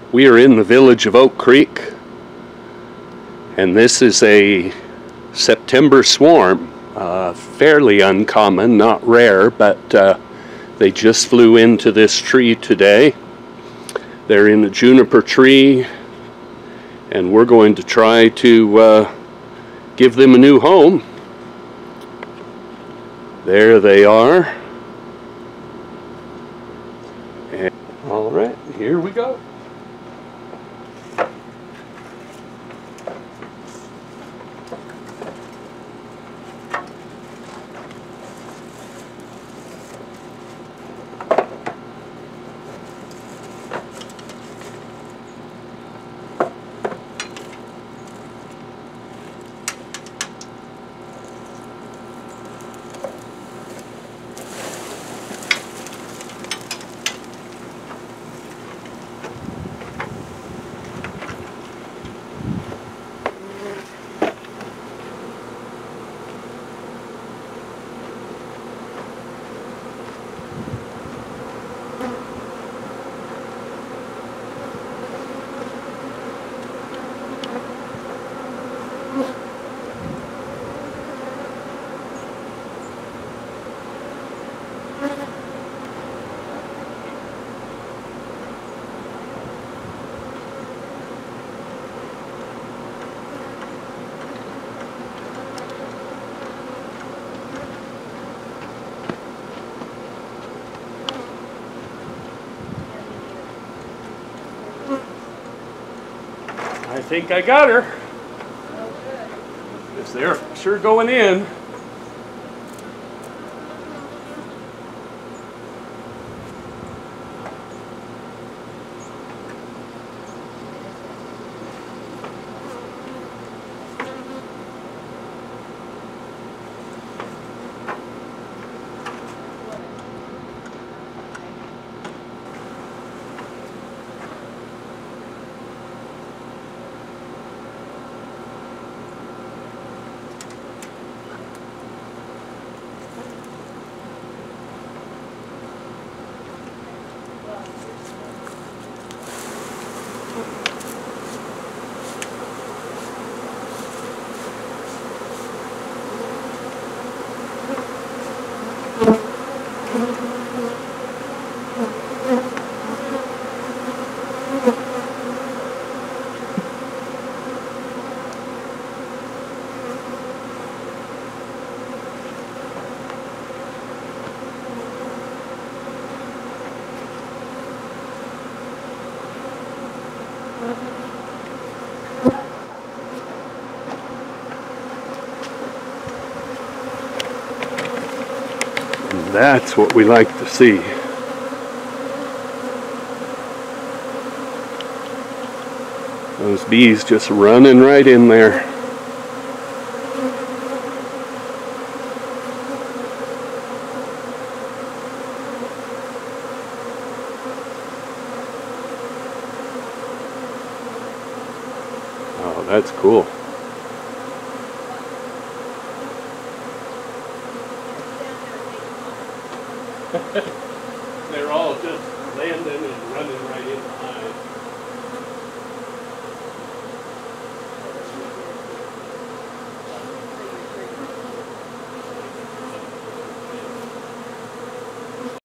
We are in the village of Oak Creek, and this is a September swarm. Fairly uncommon, not rare, but they just flew into this tree today. They're in a juniper tree, and we're going to try to give them a new home. There they are. And, all right, here we go. I think I got her. Because they're sure going in. That's what we like to see. Those bees just running right in there. Oh, that's cool. They're all just landing and running right in behind.